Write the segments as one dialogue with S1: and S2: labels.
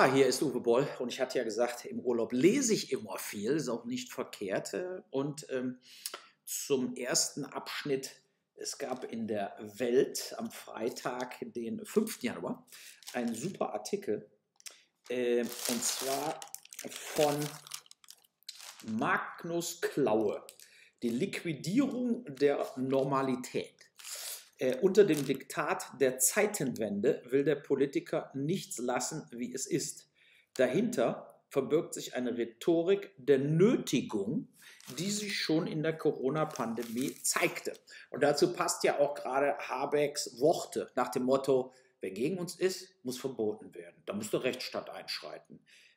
S1: Ja, hier ist Uwe Boll und ich hatte ja gesagt, im Urlaub lese ich immer viel, ist auch nicht verkehrt. Zum ersten Abschnitt, es gab in der Welt am Freitag, den 5. Januar, einen super Artikel, und zwar von Magnus Klaue, die Liquidierung der Normalität. Unter dem Diktat der Zeitenwende will der Politiker nichts lassen, wie es ist. Dahinter verbirgt sich eine Rhetorik der Nötigung, die sich schon in der Corona-Pandemie zeigte. Und dazu passt ja auch gerade Habecks Worte nach dem Motto, wer gegen uns ist, muss verboten werden. Da muss der Rechtsstaat einschreiten.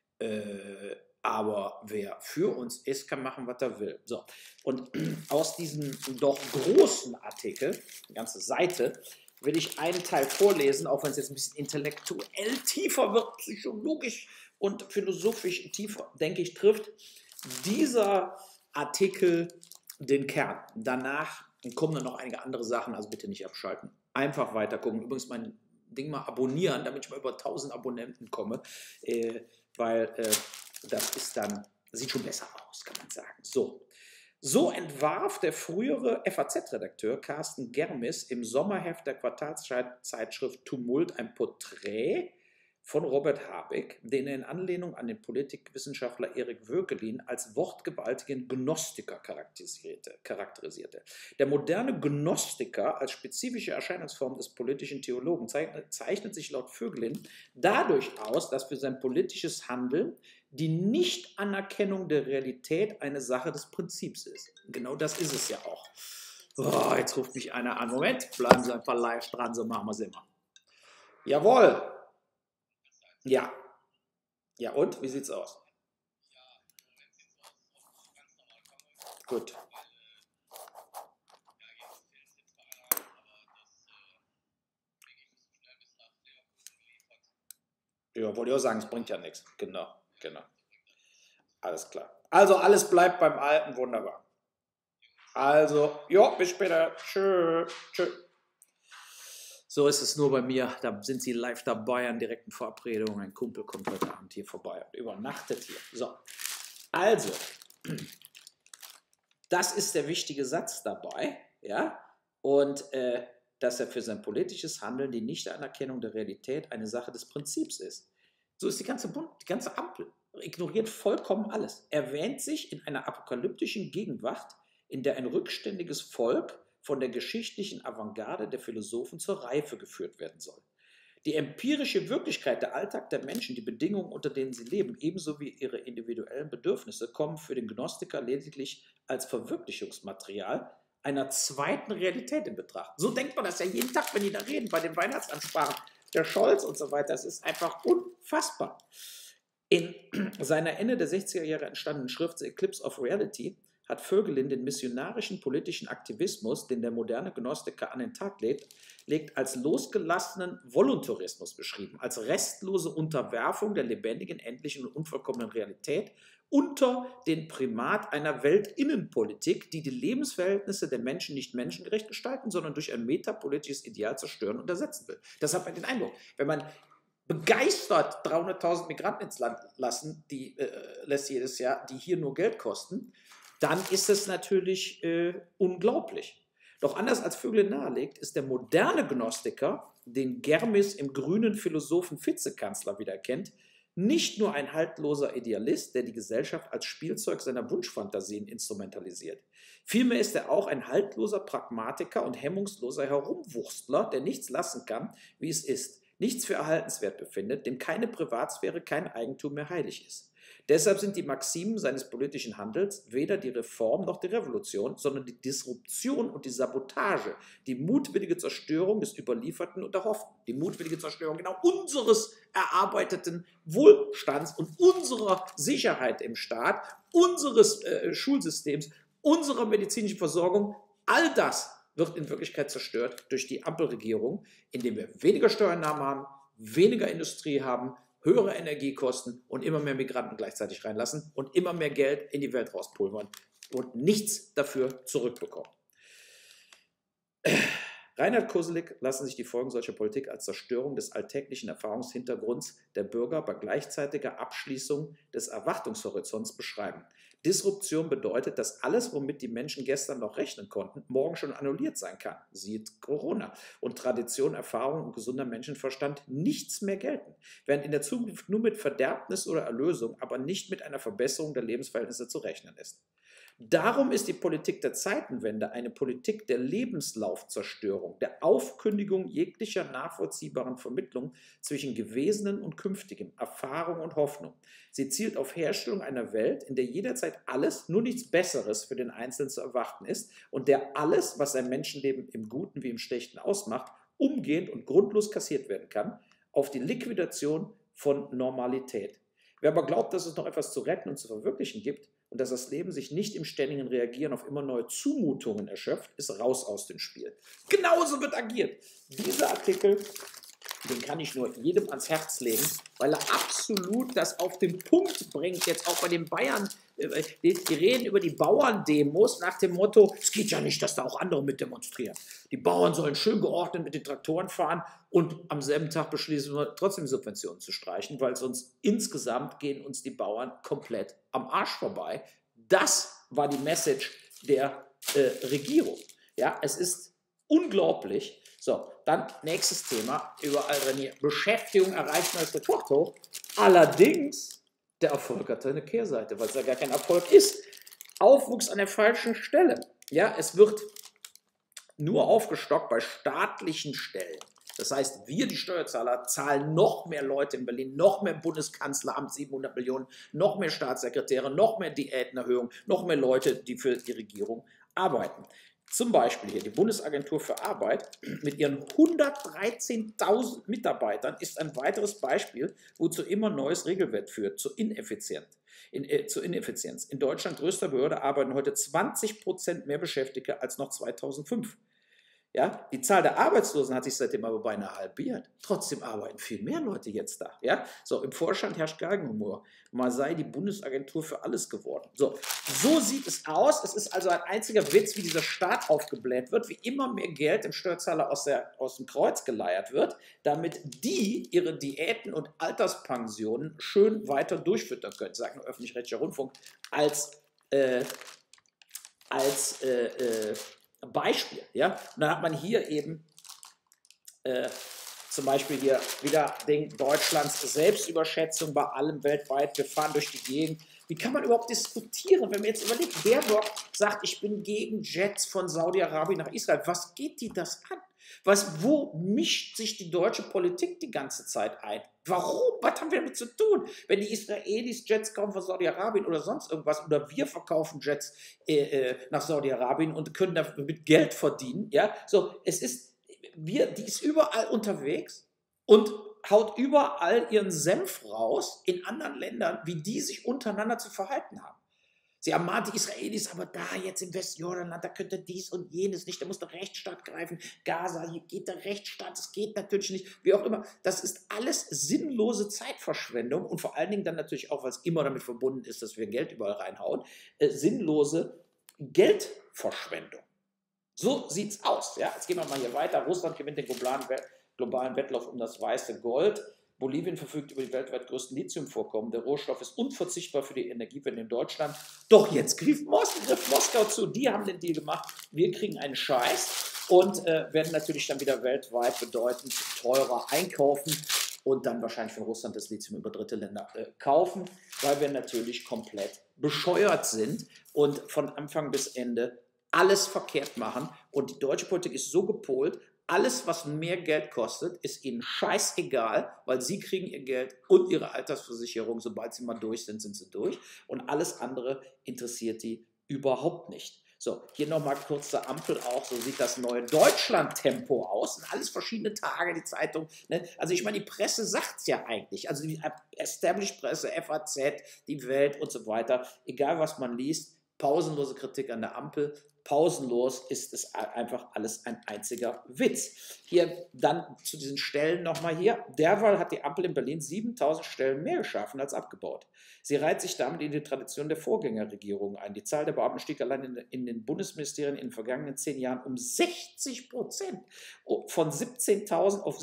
S1: Aber wer für uns ist, kann machen, was er will. So. Und aus diesem doch großen Artikel, die ganze Seite, will ich einen Teil vorlesen, auch wenn es jetzt ein bisschen intellektuell tiefer wird, psychologisch und philosophisch tiefer, denke ich, trifft dieser Artikel den Kern. Danach kommen dann noch einige andere Sachen, also bitte nicht abschalten. Einfach weiter gucken. Übrigens mein Ding mal abonnieren, damit ich mal über 1000 Abonnenten komme, weil das ist dann, sieht schon besser aus, kann man sagen. So entwarf der frühere FAZ-Redakteur Carsten Germis im Sommerheft der Quartalszeitschrift Tumult ein Porträt von Robert Habeck, den er in Anlehnung an den Politikwissenschaftler Erik Voegelin als wortgewaltigen Gnostiker charakterisierte. Der moderne Gnostiker als spezifische Erscheinungsform des politischen Theologen zeichnet sich laut Voegelin dadurch aus, dass für sein politisches Handeln die Nichtanerkennung der Realität eine Sache des Prinzips ist. Genau das ist es ja auch. Oh, jetzt ruft mich einer an. Moment, bleiben Sie einfach live dran, so machen wir es immer. Jawohl. Ja. Ja, und? Wie sieht's aus? Gut. Ja, wollte ich auch sagen, es bringt ja nichts. Genau. Alles klar. Also alles bleibt beim Alten, wunderbar. Also, jo, bis später. Tschö. So ist es nur bei mir. Da sind Sie live dabei an direkten Verabredungen. Ein Kumpel kommt heute Abend hier vorbei und übernachtet hier. So, also, das ist der wichtige Satz dabei, ja, und dass er für sein politisches Handeln die Nichtanerkennung der Realität eine Sache des Prinzips ist. So ist die ganze Ampel. Ignoriert vollkommen alles. Er wähnt sich in einer apokalyptischen Gegenwart, in der ein rückständiges Volk von der geschichtlichen Avantgarde der Philosophen zur Reife geführt werden soll. Die empirische Wirklichkeit, der Alltag der Menschen, die Bedingungen, unter denen sie leben, ebenso wie ihre individuellen Bedürfnisse, kommen für den Gnostiker lediglich als Verwirklichungsmaterial einer zweiten Realität in Betracht. So denkt man das ja jeden Tag, wenn die da reden, bei den Weihnachtsansprachen, der Scholz und so weiter. Das ist einfach unfassbar. In seiner Ende der 60er Jahre entstandenen Schrift The Eclipse of Reality hat Voegelin den missionarischen politischen Aktivismus, den der moderne Gnostiker an den Tag legt, als losgelassenen Voluntarismus beschrieben, als restlose Unterwerfung der lebendigen, endlichen und unvollkommenen Realität unter den Primat einer Weltinnenpolitik, die die Lebensverhältnisse der Menschen nicht menschengerecht gestalten, sondern durch ein metapolitisches Ideal zerstören und ersetzen will. Das hat man den Eindruck. Wenn man begeistert 300.000 Migranten ins Land lässt jedes Jahr, die hier nur Geld kosten, dann ist es natürlich unglaublich. Doch anders als Voegelin nahelegt, ist der moderne Gnostiker, den Germis im grünen Philosophen Vizekanzler wiedererkennt, nicht nur ein haltloser Idealist, der die Gesellschaft als Spielzeug seiner Wunschfantasien instrumentalisiert. Vielmehr ist er auch ein haltloser Pragmatiker und hemmungsloser Herumwurstler, der nichts lassen kann, wie es ist, nichts für erhaltenswert befindet, dem keine Privatsphäre, kein Eigentum mehr heilig ist. Deshalb sind die Maximen seines politischen Handels weder die Reform noch die Revolution, sondern die Disruption und die Sabotage, die mutwillige Zerstörung des Überlieferten und Erhofften, die mutwillige Zerstörung genau unseres erarbeiteten Wohlstands und unserer Sicherheit im Staat, unseres Schulsystems, unserer medizinischen Versorgung. All das wird in Wirklichkeit zerstört durch die Ampelregierung, indem wir weniger Steuereinnahmen haben, weniger Industrie haben, höhere Energiekosten und immer mehr Migranten gleichzeitig reinlassen und immer mehr Geld in die Welt rauspulvern und nichts dafür zurückbekommen. Reinhard Koselleck lassen sich die Folgen solcher Politik als Zerstörung des alltäglichen Erfahrungshintergrunds der Bürger bei gleichzeitiger Abschließung des Erwartungshorizonts beschreiben. Disruption bedeutet, dass alles, womit die Menschen gestern noch rechnen konnten, morgen schon annulliert sein kann. Sieht Corona. Und Tradition, Erfahrung und gesunder Menschenverstand nichts mehr gelten. Während in der Zukunft nur mit Verderbnis oder Erlösung, aber nicht mit einer Verbesserung der Lebensverhältnisse zu rechnen ist. Darum ist die Politik der Zeitenwende eine Politik der Lebenslaufzerstörung, der Aufkündigung jeglicher nachvollziehbaren Vermittlung zwischen Gewesenen und Künftigem, Erfahrung und Hoffnung. Sie zielt auf Herstellung einer Welt, in der jederzeit alles, nur nichts Besseres für den Einzelnen zu erwarten ist und der alles, was sein Menschenleben im Guten wie im Schlechten ausmacht, umgehend und grundlos kassiert werden kann, auf die Liquidation von Normalität. Wer aber glaubt, dass es noch etwas zu retten und zu verwirklichen gibt, und dass das Leben sich nicht im ständigen Reagieren auf immer neue Zumutungen erschöpft, ist raus aus dem Spiel. Genauso wird agiert. Dieser Artikel, den kann ich nur jedem ans Herz legen, weil er absolut das auf den Punkt bringt, jetzt auch bei den Bayern. Die reden über die Bauerndemos nach dem Motto, es geht ja nicht, dass da auch andere mit demonstrieren. Die Bauern sollen schön geordnet mit den Traktoren fahren und am selben Tag beschließen wir trotzdem Subventionen zu streichen, weil sonst insgesamt gehen uns die Bauern komplett am Arsch vorbei. Das war die Message der Regierung. Ja, es ist unglaublich. So, dann nächstes Thema, überall drin hier, Beschäftigung erreicht neues Rekordhoch. Allerdings, der Erfolg hat eine Kehrseite, weil es ja gar kein Erfolg ist. Aufwuchs an der falschen Stelle. Ja, es wird nur aufgestockt bei staatlichen Stellen. Das heißt, wir, die Steuerzahler, zahlen noch mehr Leute in Berlin, noch mehr Bundeskanzleramt, 700 Millionen, noch mehr Staatssekretäre, noch mehr Diätenerhöhung, noch mehr Leute, die für die Regierung arbeiten. Zum Beispiel hier die Bundesagentur für Arbeit mit ihren 113.000 Mitarbeitern ist ein weiteres Beispiel, wozu immer neues Regelwerk führt, zur Ineffizienz. In Deutschland, größter Behörde, arbeiten heute 20% mehr Beschäftigte als noch 2005. Ja, die Zahl der Arbeitslosen hat sich seitdem aber beinahe halbiert. Trotzdem arbeiten viel mehr Leute jetzt da. Ja? So, im Vorstand herrscht Galgenhumor. Mal sei die Bundesagentur für alles geworden. So sieht es aus. Es ist also ein einziger Witz, wie dieser Staat aufgebläht wird, wie immer mehr Geld dem Steuerzahler aus dem Kreuz geleiert wird, damit die ihre Diäten und Alterspensionen schön weiter durchfüttern können, sagt nur öffentlich-rechtlicher Rundfunk, als Beispiel. Ja? Und dann hat man hier eben zum Beispiel hier wieder Deutschlands Selbstüberschätzung bei allem weltweit. Wir fahren durch die Gegend. Wie kann man überhaupt diskutieren, wenn man jetzt überlegt, Baerbock sagt, ich bin gegen Jets von Saudi-Arabien nach Israel. Was geht die das an? Wo mischt sich die deutsche Politik die ganze Zeit ein? Warum? Was haben wir damit zu tun? Wenn die Israelis Jets kaufen von Saudi-Arabien oder sonst irgendwas oder wir verkaufen Jets nach Saudi-Arabien und können damit Geld verdienen. Ja? So, die ist überall unterwegs und haut überall ihren Senf raus in anderen Ländern, wie die sich untereinander zu verhalten haben. Sie ermahnt die Israelis, aber da jetzt im Westjordanland, da könnte dies und jenes nicht, da muss der Rechtsstaat greifen. Gaza, hier geht der Rechtsstaat, das geht natürlich nicht, wie auch immer. Das ist alles sinnlose Zeitverschwendung und vor allen Dingen dann natürlich auch, weil es immer damit verbunden ist, dass wir Geld überall reinhauen, sinnlose Geldverschwendung. So sieht es aus. Ja? Jetzt gehen wir mal hier weiter. Russland gewinnt den globalen Wettlauf um das weiße Gold. Bolivien verfügt über die weltweit größten Lithiumvorkommen. Der Rohstoff ist unverzichtbar für die Energiewende in Deutschland. Doch jetzt griff Moskau zu. Die haben den Deal gemacht. Wir kriegen einen Scheiß und werden natürlich dann wieder weltweit bedeutend teurer einkaufen und dann wahrscheinlich von Russland das Lithium über dritte Länder kaufen, weil wir natürlich komplett bescheuert sind und von Anfang bis Ende alles verkehrt machen. Und die deutsche Politik ist so gepolt, alles, was mehr Geld kostet, ist ihnen scheißegal, weil sie kriegen ihr Geld und ihre Altersversicherung. Sobald sie mal durch sind, sind sie durch. Und alles andere interessiert die überhaupt nicht. So, hier nochmal kurz zur Ampel auch. So sieht das neue Deutschland-Tempo aus. Und alles verschiedene Tage, die Zeitung. Ne? Also ich meine, die Presse sagt es ja eigentlich. Also die Established-Presse, FAZ, die Welt und so weiter. Egal, was man liest. pausenlose Kritik an der Ampel. Pausenlos ist es einfach alles ein einziger Witz. Hier dann zu diesen Stellen nochmal hier. Derweil hat die Ampel in Berlin 7.000 Stellen mehr geschaffen als abgebaut. Sie reiht sich damit in die Tradition der Vorgängerregierung ein. Die Zahl der Beamten stieg allein in den Bundesministerien in den vergangenen 10 Jahren um 60%, von 17.000 auf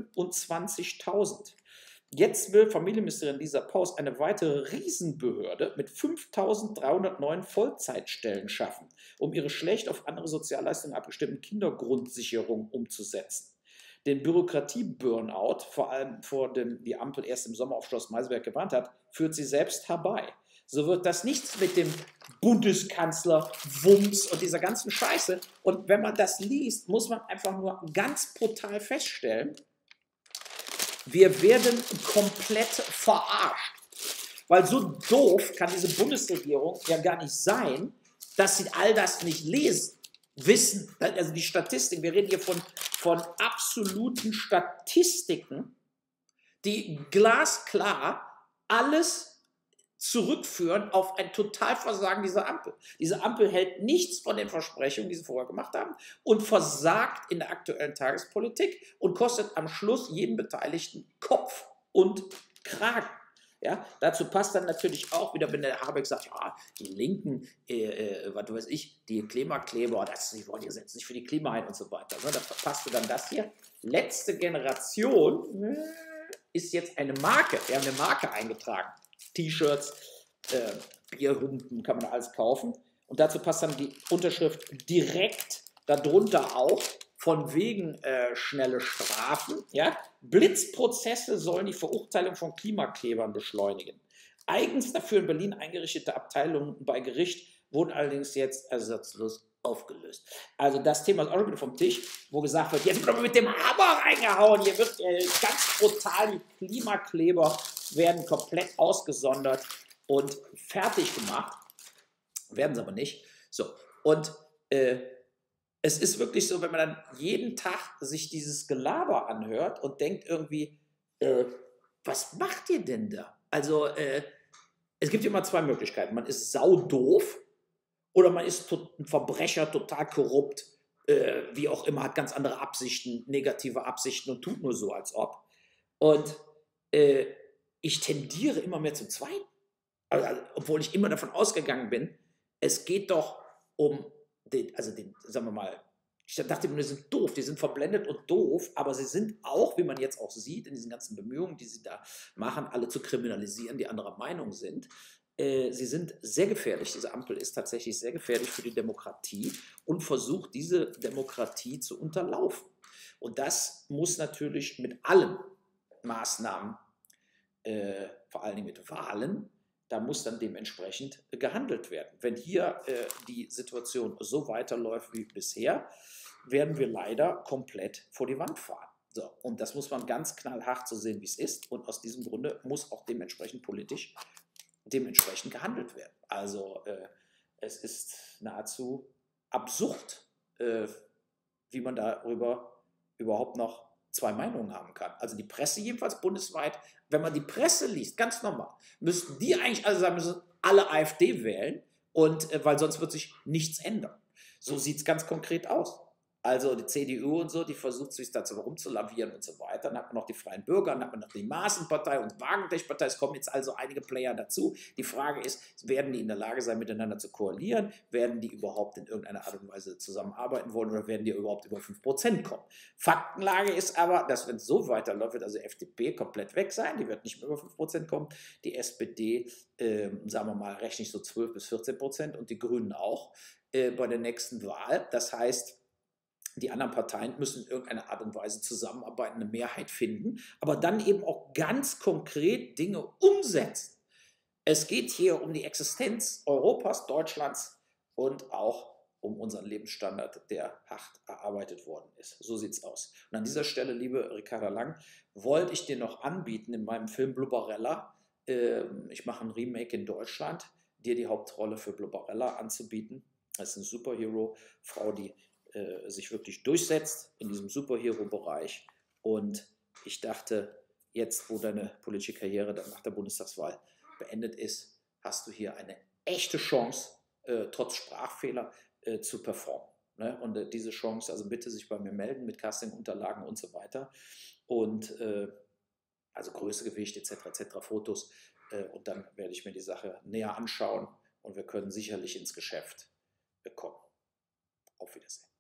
S1: 27.000. Jetzt will Familienministerin Lisa Paus eine weitere Riesenbehörde mit 5.309 Vollzeitstellen schaffen, um ihre schlecht auf andere Sozialleistungen abgestimmten Kindergrundsicherung umzusetzen. Den Bürokratie-Burnout, vor allem vor dem die Ampel erst im Sommer auf Schloss Meseberg gewarnt hat, führt sie selbst herbei. So wird das nichts mit dem Bundeskanzler Wumms und dieser ganzen Scheiße. Und wenn man das liest, muss man einfach nur ganz brutal feststellen, wir werden komplett verarscht. Weil so doof kann diese Bundesregierung ja gar nicht sein, dass sie all das nicht lesen, wissen. Also die Statistik, wir reden hier von absoluten Statistiken, die glasklar alles zurückführen auf ein Totalversagen dieser Ampel. Diese Ampel hält nichts von den Versprechungen, die sie vorher gemacht haben, und versagt in der aktuellen Tagespolitik und kostet am Schluss jedem Beteiligten Kopf und Kragen. Ja, dazu passt dann natürlich auch wieder, wenn der Habeck sagt, ja, die Linken, was weiß ich, die Klimakleber, sie wollen jetzt nicht für die Klima ein und so weiter. Da passt dann das hier. Letzte Generation ist jetzt eine Marke. Wir haben eine Marke eingetragen. T-Shirts, Bierhumpen, kann man alles kaufen. Und dazu passt dann die Unterschrift direkt darunter auch, von wegen schnelle Strafen. Ja? Blitzprozesse sollen die Verurteilung von Klimaklebern beschleunigen. Eigens dafür in Berlin eingerichtete Abteilungen bei Gericht wurden allerdings jetzt ersatzlos aufgelöst. Also das Thema ist auch schon wieder vom Tisch, wo gesagt wird, jetzt wird aber mit dem Hammer reingehauen, hier wird ganz brutal, die Klimakleber werden komplett ausgesondert und fertig gemacht. Werden sie aber nicht. So, und es ist wirklich so, wenn man dann jeden Tag sich dieses Gelaber anhört und denkt irgendwie, was macht ihr denn da? Also, es gibt immer zwei Möglichkeiten. Man ist saudoof oder man ist ein Verbrecher, total korrupt, wie auch immer, hat ganz andere Absichten, negative Absichten und tut nur so, als ob. Und ich tendiere immer mehr zum Zweiten. Also, obwohl ich immer davon ausgegangen bin, es geht doch um sagen wir mal, ich dachte immer, die sind doof, die sind verblendet und doof, aber sie sind auch, wie man jetzt auch sieht, in diesen ganzen Bemühungen, die sie da machen, alle zu kriminalisieren, die anderer Meinung sind. Sie sind sehr gefährlich. Diese Ampel ist tatsächlich sehr gefährlich für die Demokratie und versucht, diese Demokratie zu unterlaufen. Und das muss natürlich mit allen Maßnahmen, vor allen Dingen mit Wahlen, da muss dann dementsprechend gehandelt werden. Wenn hier die Situation so weiterläuft wie bisher, werden wir leider komplett vor die Wand fahren. So, und das muss man ganz knallhart so sehen, wie es ist. Und aus diesem Grunde muss auch dementsprechend politisch dementsprechend gehandelt werden. Also es ist nahezu absurd, wie man darüber überhaupt noch zwei Meinungen haben kann. Also die Presse jedenfalls bundesweit, wenn man die Presse liest, ganz normal, müssten die eigentlich alle sagen, müssen alle AfD wählen, und weil sonst wird sich nichts ändern. So sieht es ganz konkret aus. Also die CDU und so, die versucht sich dazu rumzulavieren und so weiter. Dann hat man noch die Freien Bürger, dann hat man noch die Maaßen-Partei und Wagenknecht-Partei. Es kommen jetzt also einige Player dazu. Die Frage ist, werden die in der Lage sein, miteinander zu koalieren? Werden die überhaupt in irgendeiner Art und Weise zusammenarbeiten wollen, oder werden die überhaupt über 5% kommen? Faktenlage ist aber, dass wenn es so weiterläuft, wird also FDP komplett weg sein. Die wird nicht mehr über 5% kommen. Die SPD, sagen wir mal, rechne ich so 12-14% und die Grünen auch bei der nächsten Wahl. Das heißt, die anderen Parteien müssen in irgendeiner Art und Weise zusammenarbeiten, eine Mehrheit finden, aber dann eben auch ganz konkret Dinge umsetzen. Es geht hier um die Existenz Europas, Deutschlands und auch um unseren Lebensstandard, der hart erarbeitet worden ist. So sieht es aus. Und an dieser Stelle, liebe Ricarda Lang, wollte ich dir noch anbieten, in meinem Film Blubberella, ich mache ein Remake in Deutschland, dir die Hauptrolle für Blubberella anzubieten. Das ist eine Superhero-Frau, die sich wirklich durchsetzt in diesem Superhero-Bereich. Und ich dachte, jetzt, wo deine politische Karriere dann nach der Bundestagswahl beendet ist, hast du hier eine echte Chance, trotz Sprachfehler zu performen. Ne? Und diese Chance, also bitte sich bei mir melden mit Castingunterlagen und so weiter. Und also Größe, Gewicht etc., Fotos. Und dann werde ich mir die Sache näher anschauen und wir können sicherlich ins Geschäft kommen. Auf Wiedersehen.